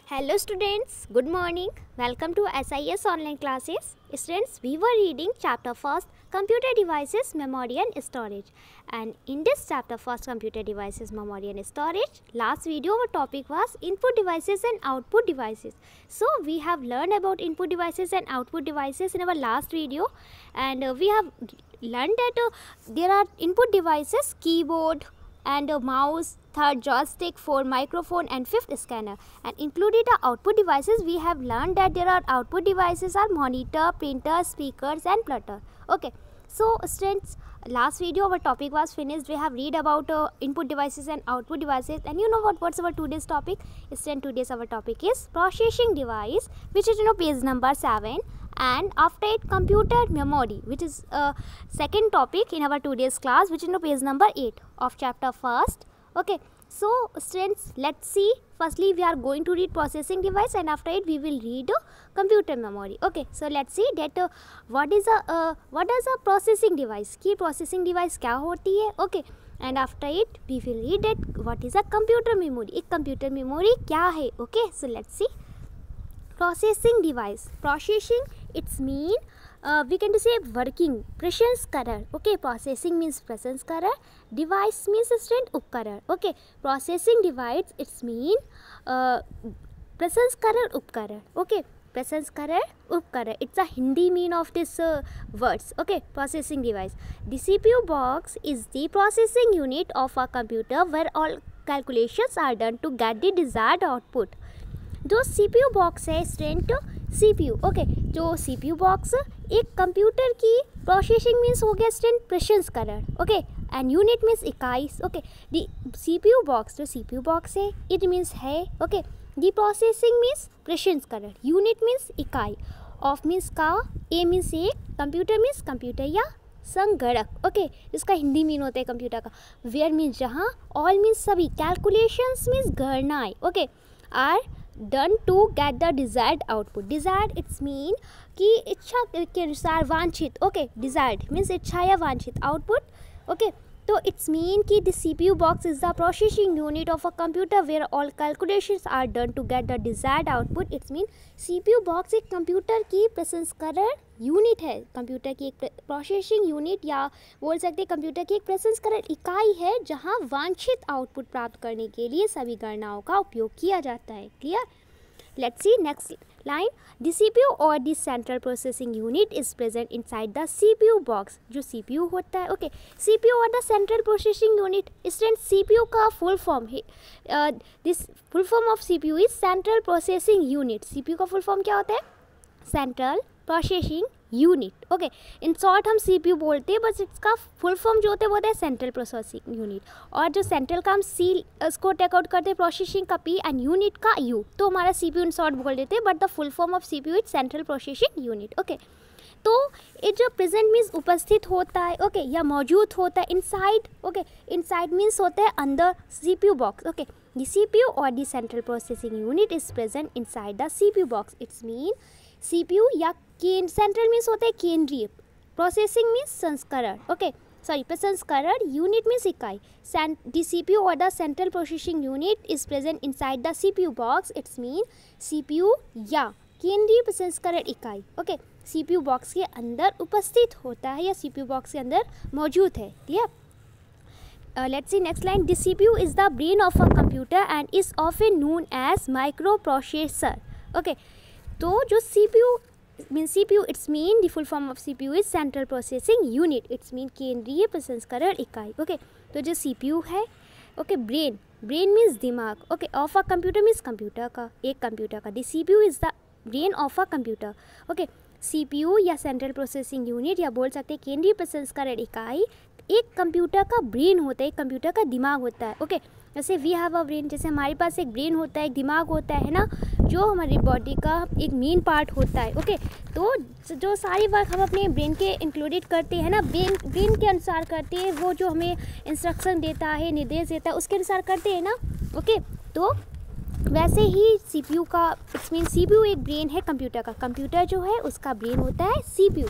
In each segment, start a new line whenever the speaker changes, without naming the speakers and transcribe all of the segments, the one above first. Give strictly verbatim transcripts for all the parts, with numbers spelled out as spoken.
Hello students, good morning. Welcome to S I S online classes. Students, we were reading chapter first, computer devices, memory and storage. And in this chapter first, computer devices, memory and storage, last video our topic was input devices and output devices. So we have learned about input devices and output devices in our last video, and uh, we have learned that uh, there are input devices, keyboard and a mouse, third joystick, fourth microphone and fifth scanner. And included the output devices, we have learned that there are output devices are monitor, printer, speakers and plotter. Okay, so students, last video our topic was finished. We have read about uh, input devices and output devices, and you know what what's our today's topic? Students, today's our topic is processing device, which is you know page number seven, and after it computer memory, which is uh, second topic in our today's class, which is you know page number eight of chapter first. Okay, so students, let's see. Firstly, we are going to read processing device, and after it we will read uh, computer memory. Okay, so let's see that uh, what is a uh, what is a processing device. Key processing device क्या होती है? Okay, and after it we will read that what is a computer memory. एक computer memory क्या है? Okay, so let's see. Processing device. Processing, it's mean uh, we can say working, presence karar. Okay, processing means presence karar. Device means student उपकरण. Okay, processing device, it's mean uh, presence karar उपकरण. Okay, presence karar उपकरण. It's a Hindi mean of this uh, words. Okay, processing device. The C P U box is the processing unit of a computer where all calculations are done to get the desired output. जो C P U box है student, C P U. Okay, जो C P U box एक computer की processing means हो गया student प्रसंस्करण. Okay, and unit means इकाई. Okay, the C P U box जो C P U बॉक्स है इट मीन्स है. ओके, दी प्रोसेसिंग मीन्स प्रसंस्करण, यूनिट मीन्स इकाई, ऑफ मीन्स का, ए मीन्स एक, कंप्यूटर मीन्स कंप्यूटर या संगणक. ओके, जिसका हिंदी मीन होता है कंप्यूटर का. वेयर मीन्स जहाँ, ऑल मीन्स सभी, कैलकुलेशंस मीन्स गणनाएं. Okay, are done to get the desired output. Desired it's mean कि इच्छा के अनुसार वांछित. ओके, डिज़ायर्ड मीन्स इच्छा या वांछित आउटपुट. ओके, तो इट्स मीन कि द C P U box is the processing unit of a computer where all calculations are done to get the desired output. It's mean C P U box एक computer की प्रसंस्करण unit है, computer की एक processing unit या बोल सकते हैं कंप्यूटर की एक प्रसंस्करण इकाई है जहां वांछित आउटपुट प्राप्त करने के लिए सभी गणनाओं का उपयोग किया जाता है. Clear? Let's see next line. The C P U or the central processing unit is present inside the C P U box. जो C P U होता है, okay, C P U or the central processing unit. Student, C P U का full form है, this full form of C P U is central processing unit. C P U का full form क्या होता है? Central processing unit. Okay, in short हम C P U बोलते हैं, बस इसका फुल फॉर्म जो होता है वो होता है सेंट्रल प्रोसेसिंग यूनिट. और जो सेंट्रल का हम सी उसको टेक आउट करते हैं, प्रोसेसिंग का P एंड यूनिट का U, तो हमारा C P U in short बोल देते हैं, but the full form of C P U is central processing unit. Okay, तो ये जो प्रेजेंट मीन्स उपस्थित होता है, ओके, या मौजूद होता है. इनसाइड, ओके, इनसाइड मीन्स होता है अंदर C P U box. Okay, the C P U or the central processing unit is present inside the C P U box. It's mean C P U या central means होता है केंद्रीय, processing means संस्करण. Okay, sorry प्रसंस्करण, unit means इकाई. The C P U or the central processing unit is present inside the C P U box. It's mean C P U या केंद्रीय प्रसंस्करण इकाई, okay, C P U box के अंदर उपस्थित होता है या C P U बॉक्स के अंदर मौजूद है. ठीक है, let's see next line. The C P U is the brain of a computer and is often known as micro processor. Okay, तो जो C P U mean C P U, it's mean the full form of C P U is central processing unit. It's mean केंद्रीय प्रसंस्करण इकाई. Okay, तो जो C P U है, okay, brain, brain means दिमाग. Okay, of a computer means computer का, एक computer का. The C P U is the brain of a computer. Okay, C P U या सेंट्रल प्रोसेसिंग यूनिट या बोल सकते हैं केंद्रीय प्रसंस्करण इकाई एक कंप्यूटर का ब्रेन होता है, एक कंप्यूटर का दिमाग होता है. ओके, जैसे वी हैव अ ब्रेन, जैसे हमारे पास एक ब्रेन होता है, एक दिमाग होता है ना, जो हमारी बॉडी का एक मेन पार्ट होता है. ओके, तो जो सारी वर्क हम अपने ब्रेन के इंक्लूडेड करते हैं ना, ब्रेन ब्रेन के अनुसार करते हैं, वो जो हमें इंस्ट्रक्शन देता है, निर्देश देता है, उसके अनुसार करते हैं ना. ओके, तो वैसे ही C P U का, it's mean C P U एक ब्रेन है कंप्यूटर का. कंप्यूटर जो है उसका ब्रेन होता है C P U.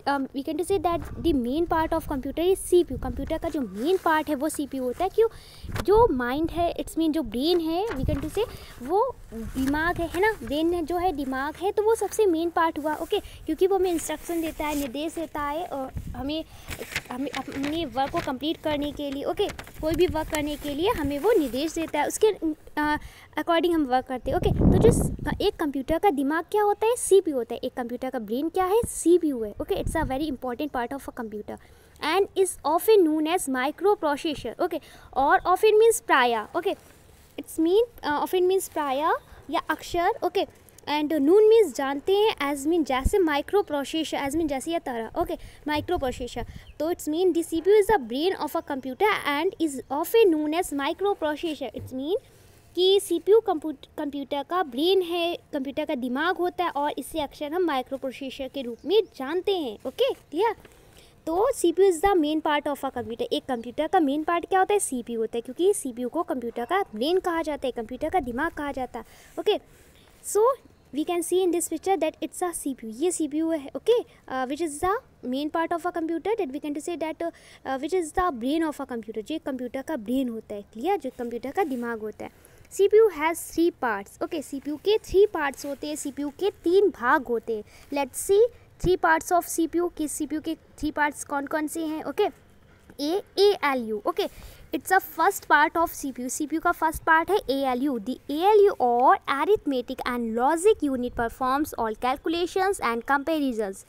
We can to say that the main part of computer is CPU. Computer का जो मेन पार्ट है वो सीपीयू होता है. क्यों? जो माइंड है, इट्स मीन जो ब्रेन है, वी कैन टू से वो दिमाग है है ना, ब्रेन जो है दिमाग है, तो वो सबसे मेन पार्ट हुआ. Okay okay? क्योंकि वो हमें इंस्ट्रक्शन देता है, निर्देश देता है और हमें हमें अपने वर्क को कंप्लीट करने के लिए, ओके okay? कोई भी वर्क करने के लिए हमें वो निर्देश देता है, उसके अकॉर्डिंग हम वर्क करते हैं. Okay okay? तो जो एक कंप्यूटर का दिमाग क्या होता है? सीपीयू होता है. एक कंप्यूटर का ब्रेन क्या है? सीपीयू है. Okay, it's a very important part of a computer and is often known as microprocessor. Okay, or often means प्राय. Okay, it's mean uh, often means प्राय या अक्षर. Okay, and noon means जानते हैं, as mean जैसे microprocessor, as mean जैसे या तरह. Okay, microprocessor. तो it's mean the C P U is the brain of a computer and is often known as microprocessor. It's mean कि C P U computer का brain है, computer का दिमाग होता है और इसे अक्सर हम माइक्रो प्रोसेसर के रूप में जानते हैं. Okay clear? तो C P U is the main part of a computer. एक कंप्यूटर का मेन पार्ट क्या होता है? सी पी यू होता है, क्योंकि सी पी यू को कंप्यूटर का ब्रेन कहा जाता है, कंप्यूटर का दिमाग कहा जाता है. Okay, so we can see in this picture that it's a C P U. ये सी पी यू है. Okay, which is the main part of a computer, that we can to say that which is the brain of a computer. जो computer का brain होता है, clear, जो computer का दिमाग होता है. C P U has three parts. Okay, C P U के थ्री पार्ट्स होते हैं, सी पी यू के तीन भाग होते हैं. Let's see three parts of C P U. कि सी पी यू के थ्री पार्ट्स कौन कौन से हैं? Okay, A A L U. Okay, it's a first part of C P U. C P U का फर्स्ट पार्ट है A L U. The A L U or arithmetic and logic unit performs all calculations and comparisons.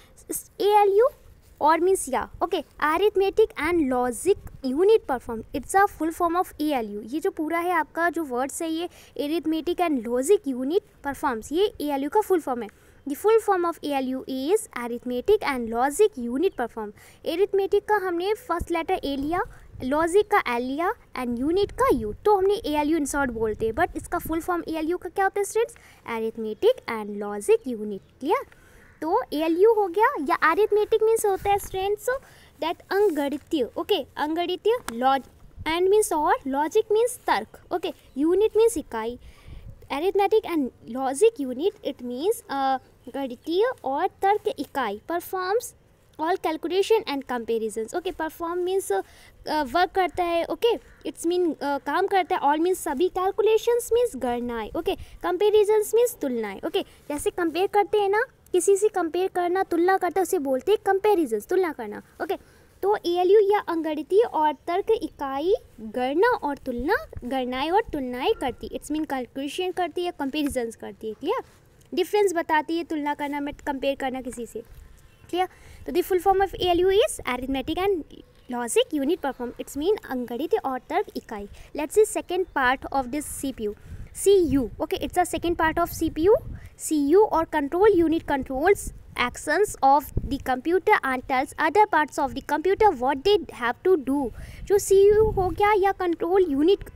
A L U or means या okay arithmetic and logic unit perform, it's a full form of A L U. ये जो पूरा है आपका जो words है, ये arithmetic and logic unit performs, ये ए एल यू का फुल फॉर्म है. The full form of A L U is arithmetic and logic unit perform. Arithmetic का हमने फर्स्ट लेटर ए लिया, लॉजिक का एल लिया एंड यूनिट का यू, तो हमने ए एल यू इंसर्ट बोलते हैं. बट इसका full form A L U का क्या होता है students? Arithmetic and logic unit. Clear? तो ए एल यू हो गया. या अरिथमेटिक मीन्स होता है स्टूडेंट्स दैट अंगणितीय. ओके, अंगणितीय लॉज एंड मीन्स और लॉजिक मीन्स तर्क. ओके, यूनिट मीन्स इकाई. Arithmetic and logic unit it means गणितीय और तर्क इकाई. Performs all calculation and comparisons. Okay, perform means work करता है. ओके, इट्स मीन काम करता है. ऑल मीन्स सभी. कैलकुलेशंस मीन्स गणनाएं. ओके, कंपेरिजन्स मीन्स तुलनाएं. ओके, जैसे कंपेयर करते हैं ना, किसी से कंपेयर करना, तुलना करता है, उसे बोलते हैं कंपेरिजन, तुलना करना. ओके, तो ए एल यू या अंगणितीय और तर्क इकाई गणना और तुलना, गणनाएं और तुलनाएं करती. इट्स मीन कैलकुलेशन करती है, कंपेरिजन्स करती है. क्लियर? डिफरेंस बताती है तुलना करना में, कंपेयर करना किसी से. क्लियर? तो the full form of A L U is arithmetic and logic unit perform. It's mean अंगणितीय और तर्क इकाई. Let's see second part of this C P U. C U. Okay, it's a second part of C P U. C U or control unit controls actions of the computer and tells other parts of the computer what they have to do. जो C U हो गया या control unit,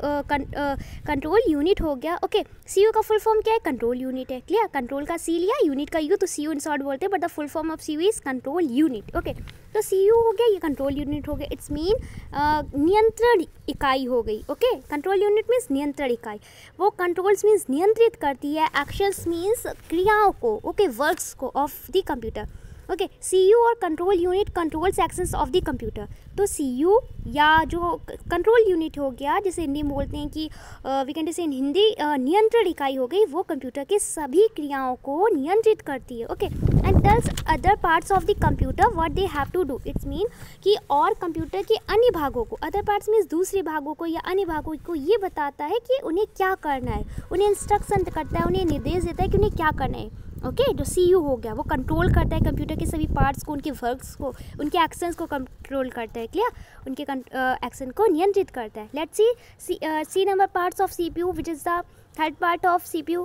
control unit हो गया. Okay, C U का full form क्या है? Control unit है. क्लियर? कंट्रोल का C लिया, यूनिट का U, तो C U इन शॉर्ट बोलते हैं, but the full form of C U is control unit. Okay, तो C U हो गया, ये कंट्रोल यूनिट हो गया. इट्स मीन नियंत्रण इकाई हो गई. ओके, कंट्रोल यूनिट मीन्स नियंत्रण इकाई. वो कंट्रोल्स मीन्स नियंत्रित करती है, एक्शंस मीन्स क्रियाओं को, ओके, वर्क्स को of the computer. Okay, C U or control unit controls actions of the computer. तो सी यू या जो कंट्रोल यूनिट हो गया, जैसे हिंदी में बोलते हैं कि वी कैन से इन हिंदी नियंत्रण इकाई हो गई, वो कंप्यूटर के सभी क्रियाओं को नियंत्रित करती है. Okay, and tells other parts of the computer what they have to do. It's mean कि और कंप्यूटर के अन्य भागों को, अदर पार्ट्स मीन्स दूसरे भागों को या अन्य भागों को ये बताता है कि उन्हें क्या करना है, उन्हें इंस्ट्रक्शन करता है, उन्हें निर्देश देता है कि उन्हें क्या करना है. ओके okay, जो सी यू हो गया वो कंट्रोल करता है कंप्यूटर के सभी पार्ट्स को, उनके वर्क्स को, उनके एक्शंस को कंट्रोल करता है. क्लियर? उनके एक्शन uh, को नियंत्रित करता है. Let's see see number parts of C P U, which is the third part of C P U.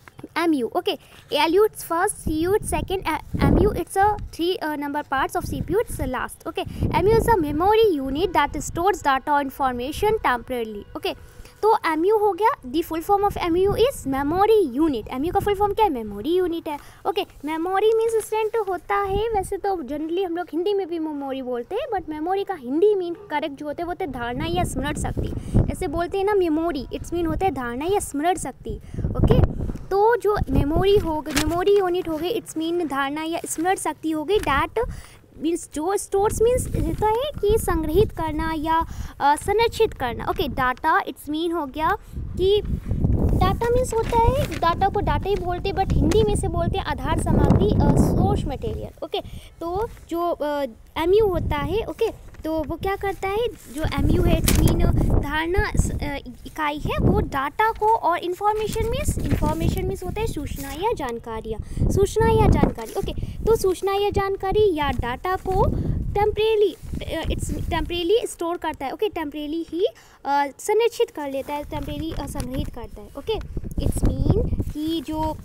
M U. Okay, A L U it's first, C U it's second, M U it's a three uh, number parts of C P U it's the last. Okay, M U is a memory unit that stores data or information temporarily. Okay, तो M U हो गया. The full form of M U is memory unit. M U का full form क्या है? Memory unit है. Okay, memory means student होता है, वैसे तो जनरली हम लोग हिंदी में भी मेमोरी बोलते हैं, बट मेमोरी का हिंदी मीन करेक्ट जो होते हैं वो होते हैं धारणा या स्मरण शक्ति. ऐसे बोलते हैं ना मेमोरी, इट्स मीन होता है धारणा या स्मरण शक्ति. ओके, तो जो मेमोरी हो गई, मेमोरी यूनिट हो गई, इट्स मीन धारणा या स्मृति शक्ति हो गई, डैट मीन्स जो स्टोर्स मीन्स होता है कि संग्रहित करना या uh, संरक्षित करना। ओके, डाटा इट्स मीन हो गया कि डाटा मीन्स होता है, डाटा को डाटा ही बोलते हैं बट हिंदी में से बोलते हैं आधार सामग्री, सोर्स मटेरियल। ओके, तो जो एम यू होता है, ओके okay, तो वो क्या करता है, जो एम यू है इट्स मीन धारणा इकाई है, वो डाटा को और इन्फॉर्मेशन मीन्स इन्फॉर्मेशन मीन्स होता है सूचना या जानकारियाँ, सूचना या जानकारी। ओके, तो सूचना या जानकारी या डाटा को टेम्परेली इट्स टेम्परेली स्टोर करता है। ओके, टेम्परेली ही संरक्षित कर लेता है, टेम्परेली संग्रहित करता है। ओके, इट्स मीन कि जो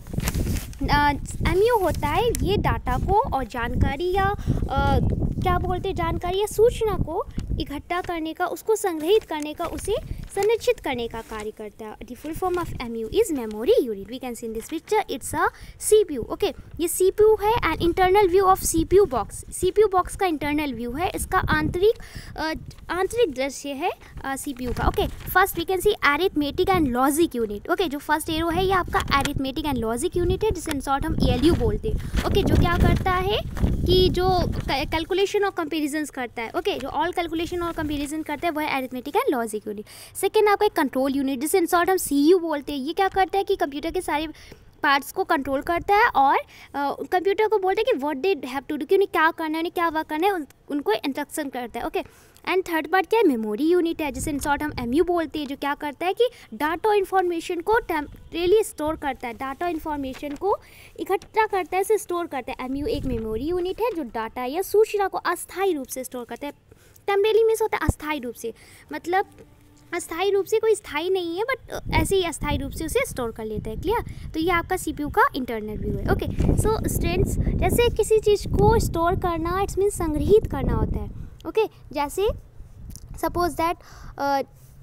एम यू होता है ये डाटा को और जानकारी या आ, क्या बोलते हैं जानकारी या सूचना को इकट्ठा करने का, उसको संग्रहित करने का, उसे संरक्षित करने का कार्य करता है। The full form of M U is memory unit. We can see in this picture it's a C P U. Okay, ये सी पी यू है and internal view of C P U box. C P U box का internal view है, इसका आंतरिक आंतरिक दृश्य है C P U का। Okay, first we can see arithmetic and logic unit. Okay, जो फर्स्ट एरो है ये आपका अरिथमेटिक एंड लॉजिक यूनिट है, जिसे इन शॉर्ट हम ए एल यू बोलते हैं। ओके, जो क्या करता है कि जो कैलकुलेशन और कंपेरिजन्स करता है। ओके, जो ऑल कैलकुलेशन और कंपेरिजन करता है वो है arithmetic and logic unit. Second आपका एक कंट्रोल यूनिट, जिसे इन शॉर्ट हम सी यू बोलते हैं। ये क्या करता है कि कंप्यूटर के सारे पार्ट्स को कंट्रोल करता है और कंप्यूटर uh, को बोलते हैं कि what they have to do, कि उन्हें क्या करना है, उन्हें क्या वर्क करना है, उन, उनको इंस्ट्रक्शन करता है। ओके, एंड थर्ड पार्ट क्या है, मेमोरी यूनिट है, जिसे इन शॉर्ट हम एम यू बोलते हैं, जो क्या करता है कि डाटा इन्फॉर्मेशन को टेम्परेली स्टोर करता है, डाटा इन्फॉर्मेशन को इकट्ठा करता है, इसे स्टोर करता है। एम यू एक मेमोरी यूनिट है जो डाटा या सूचना को अस्थायी रूप से स्टोर करता है। टेम्परेली मीन्स होता है अस्थायी रूप से, मतलब अस्थायी रूप से कोई स्थायी नहीं है बट ऐसे ही अस्थायी रूप से उसे स्टोर कर लेता है। क्लियर? तो ये आपका सीपीयू का इंटरनल व्यू है। ओके, सो स्टूडेंट्स, जैसे किसी चीज़ को स्टोर करना इट्स मीन संग्रहित करना होता है। Okay okay? जैसे सपोज दैट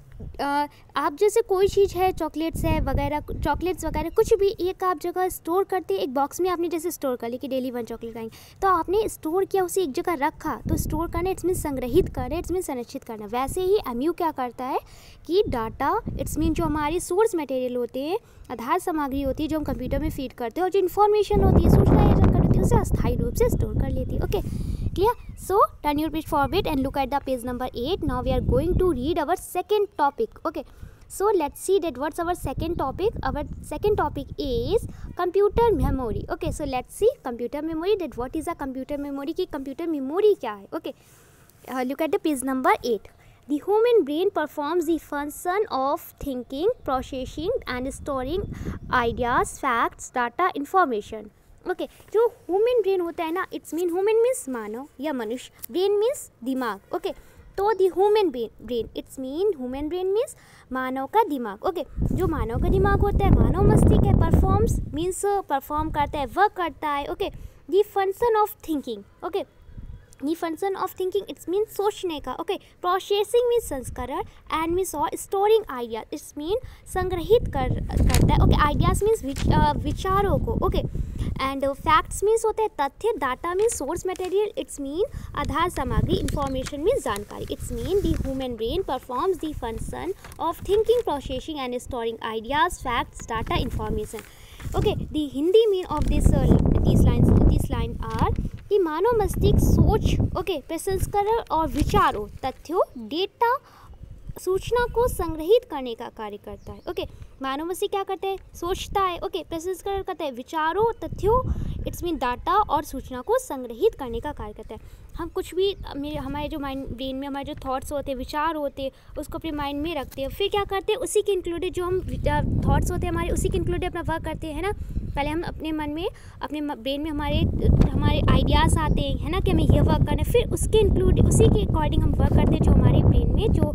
Uh, आप जैसे कोई चीज़ है, चॉकलेट्स है वगैरह, चॉकलेट्स वगैरह कुछ भी एक आप जगह स्टोर करते हैं, एक बॉक्स में आपने जैसे स्टोर कर ली कि डेली वन चॉकलेट खाएंगे, तो आपने स्टोर किया, उसे एक जगह रखा, तो स्टोर करना इट्स मीन संग्रहित करना, इट्स मीन संरक्षित करना। वैसे ही एम यू क्या करता है कि डाटा इट्स मीन जो हमारी सोर्स मटेरियल होते हैं, आधार सामग्री होती है जो हम कंप्यूटर में फीड करते हैं, और जो इन्फॉर्मेशन होती है, सूचना या जानकारी होती है, उसे अस्थायी रूप से स्टोर कर लेती है। Okay, clear? So turn your page forward and look at the page number eight. Now we are going to read our second topic. Okay, so let's see that what's our second topic. Our second topic is computer memory. Okay, so let's see computer memory, that what is a computer memory, कि computer memory क्या है. Okay, uh, look at the page number eight. The human brain performs the function of thinking, processing and storing ideas, facts, data, information. Okay okay, जो human brain होता है ना, it's mean human means मानव या मनुष्य, brain means दिमाग। Okay okay, तो the human brain it's mean human brain means मानव का दिमाग। ओके okay, जो मानव का दिमाग होता है, मानव मस्तिष्क है, परफॉर्म्स मीन्स परफॉर्म करता है, वर्क करता है। Okay, the function of thinking. Okay, the function of thinking it's mean सोचने का। ओके, प्रोसेसिंग मीन्स संस्करण, एंड मीन्स और स्टोरिंग आइडिया इट्स मीन संग्रहित कर करता है। ओके, आइडियाज मीन्स विचारों को। ओके, एंड फैक्ट्स मीन्स होते हैं तथ्य, data means source material, it's mean आधार सामग्री, इन्फॉर्मेशन मीन्स जानकारी। It's mean the human brain performs the function of thinking, processing and storing ideas, facts, data, information. Okay, the Hindi mean of this this lines this line are कि मानव मस्तिष्क सोच, okay, प्रसंस्करण और विचारों, तथ्यों, डेटा, सूचना को संग्रहित करने का कार्य करता है। ओके, मानव मस्तिष्क क्या करता है, सोचता है, ओके, प्रसंस्करण करता है, विचारों, तथ्यों, इट्स मीन डाटा और सूचना को संग्रहित करने का कार्य करता है। हम कुछ भी मेरे हमारे जो माइंड ब्रेन में हमारे जो थॉट्स होते हैं, विचार होते हैं, उसको अपने माइंड में रखते हैं, फिर क्या करते हैं, उसी के इंक्लूडेड जो हम थॉट्स होते हैं हमारे, उसी के इंक्लूडेड अपना वर्क करते हैं ना। पहले हम अपने मन में, अपने ब्रेन में हमारे हमारे आइडियाज़ आते हैं, है ना, कि हमें ये वर्क करना है, फिर उसके इंक्लूड उसी के अकॉर्डिंग हम वर्क करते हैं। जो हमारे ब्रेन में जो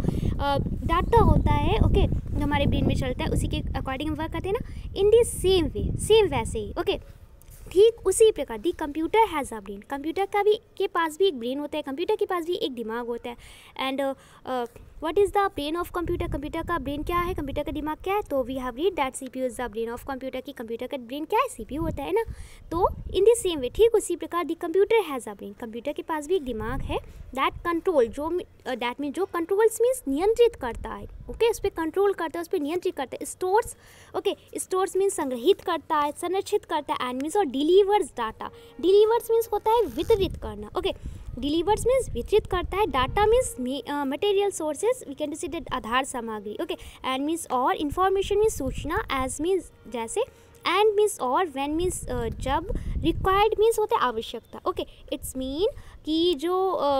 डाटा होता है, ओके, जो हमारे ब्रेन में चलता है, उसी के अकॉर्डिंग हम वर्क करते हैं ना। इन दी सेम वे, सेम वैसे ही, ओके, ठीक उसी प्रकार the computer has a brain, computer का भी के पास भी एक ब्रेन होता है, कंप्यूटर के पास भी एक दिमाग होता है। And what is the brain of computer, computer का ब्रेन क्या है, कंप्यूटर का दिमाग क्या है, तो we have read that CPU is the brain of computer की कंप्यूटर का ब्रेन क्या है, सीपीयू होता है ना। तो इन द सेम वे, ठीक उसी प्रकार the computer has a brain, computer के पास भी एक दिमाग है, दैट कंट्रोल, जो दैट मीन जो कंट्रोल्स मीन्स नियंत्रित करता है, ओके, उस पर कंट्रोल करता है, उस पर नियंत्रित करता है, स्टोर्स, ओके, स्टोर्स मीन्स संग्रहित करता है, संरक्षित करता है, एंड मीन्स और डिलीवर्स डाटा, डिलीवर्स मीन्स होता है वितरित करना, ओके, डिलीवर्स मीन्स वितरित करता है, data means material sources, we can see that आधार सामग्री, ओके, एंड मीन्स और इन्फॉर्मेशन मीन्स सूचना, एज मीन्स जैसे, एंड मीन्स और, व्हेन मीन्स जब, रिक्वायर्ड मीन्स होता है आवश्यकता, ओके, इट्स मीन कि जो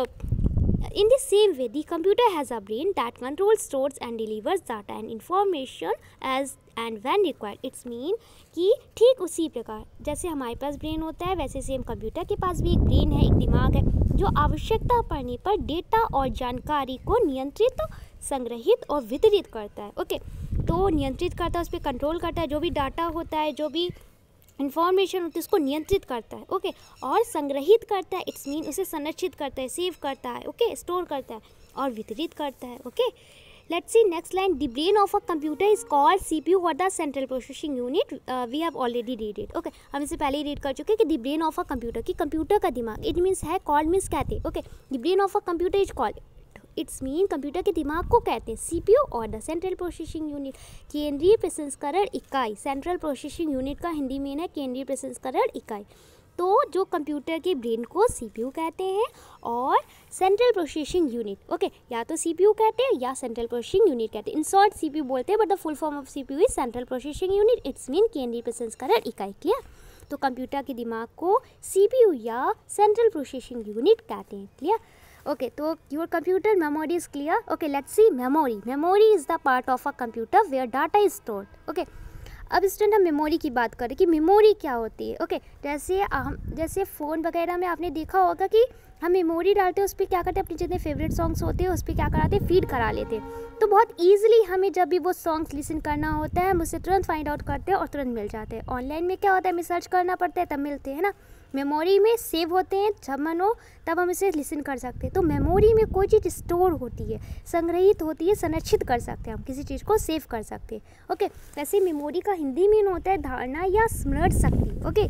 in the same way the computer has a brain that controls, stores and delivers data and information as and when required. It's mean कि ठीक उसी प्रकार जैसे हमारे पास ब्रेन होता है वैसे सेम कंप्यूटर के पास भी एक ब्रेन है, एक दिमाग है, जो आवश्यकता पड़ने पर डेटा और जानकारी को नियंत्रित, संग्रहित और वितरित करता है, ओके, तो नियंत्रित करता है, उस पर कंट्रोल करता है, जो भी डाटा होता है, जो भी इन्फॉर्मेशन होती है उसको नियंत्रित करता है, ओके, और संग्रहित करता है, इट्स मीन उसे संरक्षित करता है, सेव करता है, ओके, स्टोर करता है और वितरित करता है, okay. Let's see next line, the brain of a computer is called CPU और the central processing unit, we have already read it, okay, हम इसे पहले ही रीड कर चुके हैं कि the brain of a computer, की कंप्यूटर का दिमाग, इट मीन्स है, कॉल्ड मीन्स कहते हैं, okay, the brain of a computer is called, it's mean computer के दिमाग को कहते हैं सीपीयू और द सेंट्रल प्रोसेसिंग यूनिट, केंद्रीय प्रसंस्करण इकाई, सेंट्रल प्रोसेसिंग यूनिट का हिंदी में है केंद्रीय प्रसंस्करण इकाई। तो जो कंप्यूटर के ब्रेन को सीपीयू कहते हैं और सेंट्रल प्रोसेसिंग यूनिट, ओके, या तो सीपीयू कहते हैं या सेंट्रल प्रोसेसिंग यूनिट कहते हैं, इन शॉर्ट सीपीयू बोलते हैं, but the full form of CPU is central processing unit, it's mean केंद्रीय प्रसंस्करण इकाई, क्लियर। तो कंप्यूटर के दिमाग को सीपीयू या सेंट्रल प्रोसेसिंग यूनिट कहते हैं, क्लियर। ओके, तो your computer memory is clear, okay, let's see memory, memory is the part of a computer where data is stored, okay. अब स्टूडेंट हम मेमोरी की बात करें कि मेमोरी क्या होती है, ओके, जैसे हम जैसे फ़ोन वगैरह में आपने देखा होगा कि हम मेमोरी डालते हैं, उस पर क्या करते हैं, अपने जितने फेवरेट सॉन्ग्स होते हैं उस पर क्या कराते हैं, फीड करा लेते हैं, तो बहुत ईजिली हमें जब भी वो सॉन्ग्स लिसन करना होता है हम उसे तुरंत फाइंड आउट करते हैं और तुरंत मिल जाते हैं। ऑनलाइन में क्या होता है, हमें सर्च करना पड़ता है तब मिलते हैं ना, मेमोरी में सेव होते हैं, जब मन हो तब हम इसे लिसन कर सकते हैं। तो मेमोरी में कोई चीज़ स्टोर होती है, संग्रहित होती है, संरक्षित कर सकते हैं, हम किसी चीज़ को सेव कर सकते हैं, ओके। वैसे मेमोरी का हिंदी मीन होता है धारणा या स्मरण शक्ति, okay.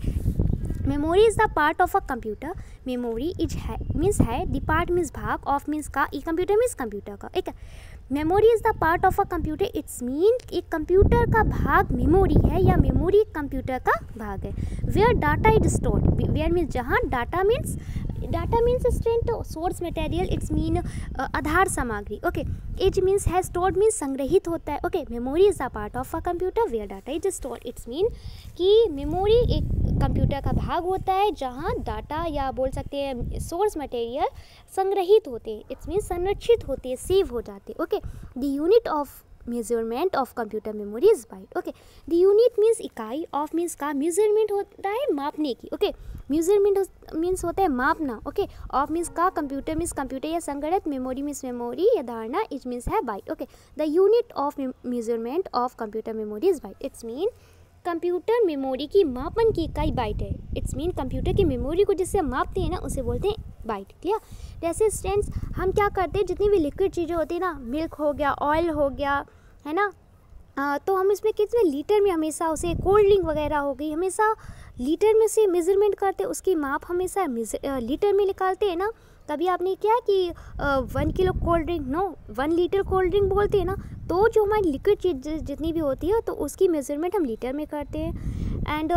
Memory is the part of a computer, memory is है मीन्स है, द पार्ट मीन्स भाग, ऑफ मीन्स का, ई कंप्यूटर मीन्स कंप्यूटर का, ठीक है। Memory is the part of a computer, it's mean एक कंप्यूटर का भाग मेमोरी है या मेमोरी कंप्यूटर का भाग है। Where data is stored, where means जहाँ, data means data means strength, source material, it's mean आधार सामग्री, ओके। इज मीन्स है, स्टोर्ड मीन्स संग्रहित होता है, okay. Memory is the part of a computer where data is stored, it's mean कि memory एक computer का भाग होता है जहाँ डाटा या बोल सकते हैं सोर्स मटेरियल संग्रहित होते हैं, इट्स मीन संरक्षित होते हैं, सेव हो जाते हैं, okay. The unit of measurement of computer memory is byte, okay. The unit means इकाई, ऑफ मीन्स का, मेजरमेंट होता है मापने की, ओके। मेजरमेंट मीन्स होता है मापना, ओके। ऑफ मीन्स का, कंप्यूटर मीन्स कंप्यूटर या संगणक, मेमोरी मीन्स मेमोरी या धारणा, इज मीन्स है byte, okay. The unit of measurement of computer memory is byte, it's mean computer memory की मापन की इकाई बाइट है, इट्स मीन कंप्यूटर की मेमोरी को जिससे मापते हैं ना उसे बोलते हैं बाइट, क्लियर। जैसे स्टूडेंट्स हम क्या करते हैं, जितनी भी लिक्विड चीज़ें होती है ना, मिल्क हो गया, ऑयल हो गया, है ना, आ, तो हम इसमें कितने लीटर में हमेशा उसे, कोल्ड ड्रिंक वगैरह हो गई, हमेशा लीटर में से मेजरमेंट करते हैं, उसकी माप हमेशा लीटर में निकालते हैं ना। कभी आपने क्या कि one kilo cold drink, no, one litre cold drink बोलते हैं ना, तो जो हमारी लिक्विड चीज जितनी भी होती है तो उसकी मेजरमेंट हम लीटर में करते हैं। एंड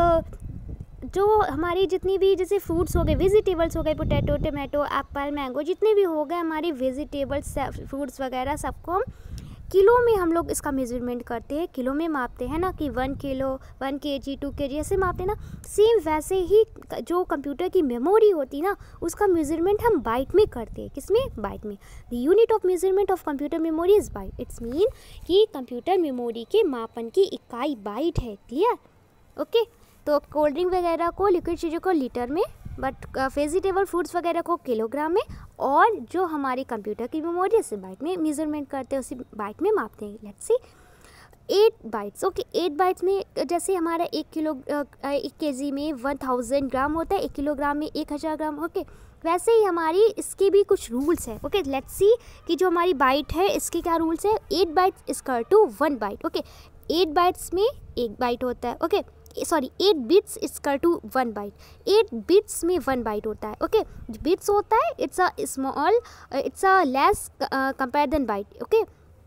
जो हमारी जितनी भी जैसे फ्रूट्स हो गए, वेजिटेबल्स हो गए, पोटैटो, टमाटो, एप्पल, मैंगो, जितने भी हो गए हमारे वेजिटेबल्स, फ्रूट्स वगैरह, सबको हम किलो में हम लोग इसका मेजरमेंट करते हैं, किलो में मापते हैं ना, कि वन किलो, वन के जी, टू के जी ऐसे मापते हैं ना। सेम वैसे ही जो कंप्यूटर की मेमोरी होती है ना, उसका मेजरमेंट हम बाइट में करते हैं, किसमें, बाइट में। The unit of measurement of computer memory is byte, it's mean कि कंप्यूटर मेमोरी के मापन की इकाई बाइट है, क्लियर, ओके। तो कोल्ड ड्रिंक वगैरह को, लिक्विड चीज़ों को लीटर में, बट वेजिटेबल फ्रूट्स वगैरह को किलोग्राम में, और जो हमारी कंप्यूटर की मेमोरी है उसे बाइट में मेजरमेंट करते हैं, उसी बाइट में मापते हैं। Let's see eight bytes. Okay, eight bytes में जैसे हमारा एक किलो एक केजी में वन थाउजेंड ग्राम होता है, एक किलोग्राम में एक हज़ार ग्राम। ओके, वैसे ही हमारी इसके भी कुछ रूल्स है। ओके, लेट्स सी कि जो हमारी बाइट है इसके क्या रूल्स है। Eight bytes equal to one byte. Okay, eight bytes में एक बाइट होता है। Okay, sorry eight bits equal to one byte. Eight bits में वन बाइट होता है। ओके, बिट्स होता है it's a small, it's a less compare than byte. Okay,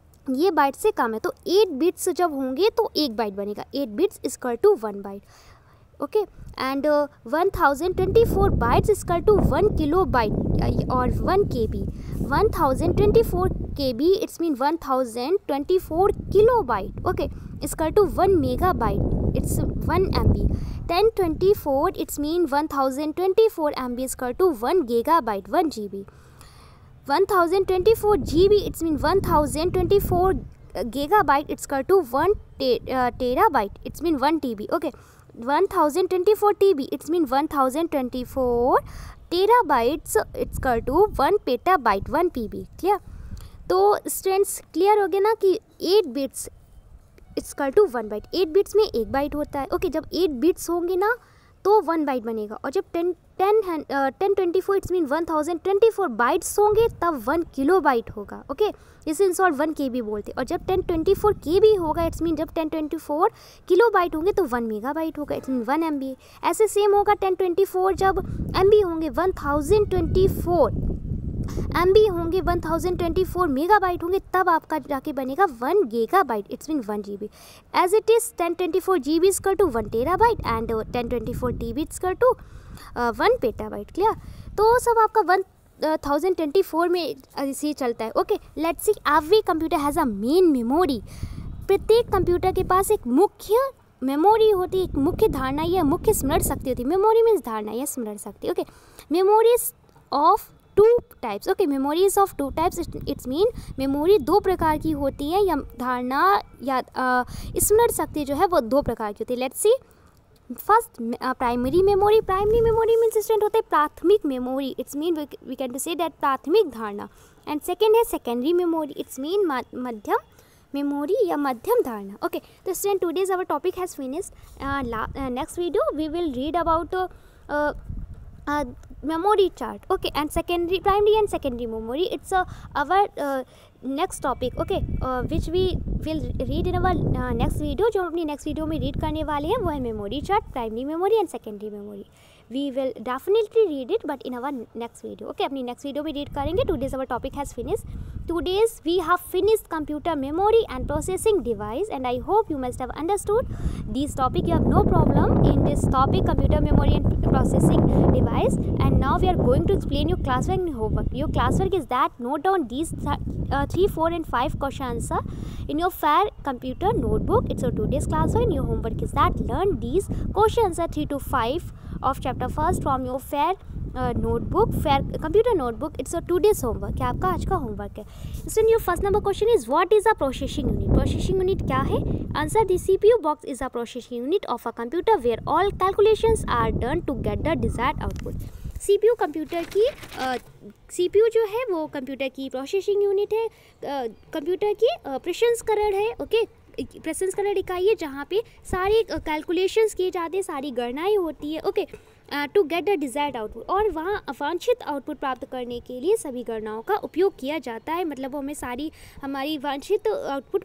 ये बाइट से कम है, तो एट बिट्स जब होंगे तो एक बाइट बनेगा। Eight bits equal to one byte. Okay, and one thousand twenty four bytes equal to one kilo byte और one K B. One thousand twenty four K B it's mean one thousand twenty four kilo byte. Okay, equal to one mega byte, it's one M B. Ten twenty four it's mean one thousand twenty four M B equal to one giga byte, one G B. One thousand twenty four G B it's mean one thousand twenty four gigabyte it's equal to one te uh, terabyte, it's mean one T B. Okay, one thousand twenty-four T B it's mean one thousand twenty-four terabytes it's equal to one petabyte, one P B. Clear? तो students clear हो गया ना कि eight bits it's equal to one byte. Eight bits में एक byte होता है। Okay, जब एट बिट्स होंगे ना तो वन बाइट बनेगा, और जब ten ten ten twenty four it's mean one thousand twenty four bytes होंगे तब वन किलो बाइट होगा। ओके, इसे in short one K B बोलते हैं। और जब ten twenty four K B होगा इट्स मीन जब ten twenty four kilo byte होंगे तो वन मेगा बाइट होगा, it's mean one M B. ऐसे सेम होगा टेन ट्वेंटी फोर जब एम बी होंगे, one thousand twenty four M B होंगे, one thousand twenty four mega byte होंगे, तब आपका जाके बनेगा one giga byte, it's mean one G B. As it is ten twenty four G B equal to one tera byte and ten twenty four T B equal to one peta byte. Clear? तो सब आपका one thousand twenty four में इसी चलता है। Okay, let's see every computer has a main memory. प्रत्येक computer के पास एक मुख्य मेमोरी होती है, एक मुख्य धारणा या मुख्य स्मरण शक्ति होती है। मेमोरी मीन्स धारणा या स्मरण शक्ति। Okay, memories of two types. Okay, memories of two types it's mean memory दो प्रकार की होती है, या धारणा या स्मरण शक्ति जो है वो दो प्रकार की होती है। Let's see first primary memory. Primary memory means student होते हैं प्राथमिक memory, it's mean we can to say that प्राथमिक धारणा। एंड सेकेंड है सेकेंडरी मेमोरी, इट्स मीन मध्यम मेमोरी या मध्यम धारणा। ओके, तो student today's our topic has finished. Next video we will read about memory chart. Okay, and secondary, primary and secondary memory, it's uh, our uh, next topic. Okay, uh, which we will read in our uh, next video. जो अपनी next video में read करने वाले हैं वो है memory chart, primary memory and secondary memory. We will definitely read it, but in our next video. Okay, अपनी next video में read करेंगे. Today's our topic has finished. Today's we have finished computer memory and processing device, and I hope you must have understood this topic. You have no problem in this topic, computer memory and processing device. And now we are going to explain your classwork and homework. Your classwork is that note down these th uh, three, four, and five question answer in your fair computer notebook. It's your today's classwork, and your homework is that learn these question answer three to five of chapter first from your fair uh, notebook, fair computer notebook. It's a today's homework. क्या आपका आज का homework है? Student, your first number question is what is a processing unit? Processing unit क्या है? Answer: the C P U box is a processing unit of a computer where all calculations are done to get the desired output. C P U computer की uh, C P U जो है वो computer की processing unit है, computer uh, की uh, प्रसंस्करण है। Okay, प्रसंस्करण इकाई है जहाँ पे सारे कैलकुलेशंस किए जाते हैं, सारी गणनाएं होती है। Okay, to get the desired output, और वहाँ अवांछित आउटपुट प्राप्त करने के लिए सभी गणनाओं का उपयोग किया जाता है। मतलब वो हमें सारी हमारी वांछित आउटपुट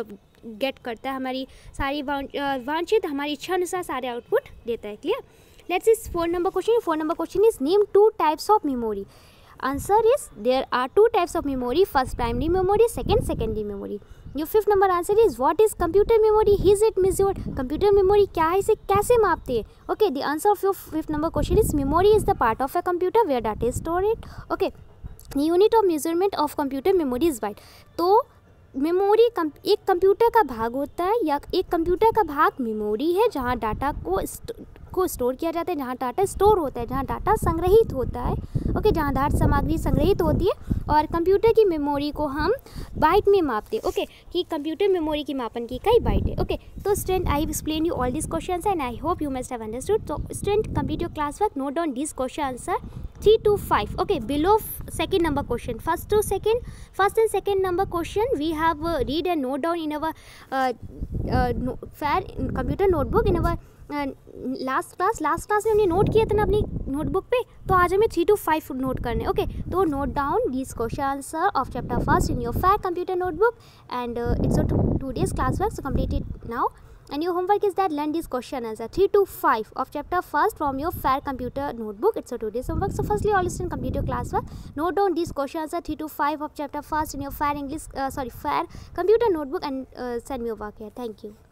गेट करता है, हमारी सारी वांछित हमारी इच्छा अनुसार सारे आउटपुट देता है। Clear? Let's is four number question. Four number question is name two types of memory. Answer is there are two types of memory. First primary memory, second secondary memory. Your fifth number answer is what is computer memory? Is it measured? Computer memory क्या है, इसे कैसे मापते हैं? Okay, the answer of your fifth number question is memory is the part of a computer where data is stored. Okay, the unit of measurement of computer memory is byte. तो memory एक computer का भाग होता है या एक computer का भाग मेमोरी है जहाँ डाटा को को स्टोर किया जाता है, जहाँ डाटा स्टोर होता है, जहाँ डाटा संग्रहित होता है। ओके, जहाँ डाटा सामग्री संग्रहित होती है। और कंप्यूटर की मेमोरी को हम बाइट में मापते हैं। ओके, कि कंप्यूटर मेमोरी की मापन की इकाई बाइट है। ओके, तो student I explain you all this question and I hope you must have understood. So student, complete your classwork, note down these question answer three to five. Okay, below second number question, first to second, first and second number question we have uh, read and note down in our uh, fair computer notebook in our last class last class में हमने note किया था ना अपनी notebook पे, तो आज हमें थ्री टू फाइव नोट करने. ओके, तो note down this question answer of chapter first in your fair computer notebook and it's a two days class work, so complete it now. And your homework is that learn this question answer three to five of chapter first from your fair computer notebook. It's a two days homework. So firstly, all students complete your classwork. Note down these question answer three to five of chapter first in your fair English, uh, sorry, fair computer notebook and uh, send me your work here. Thank you.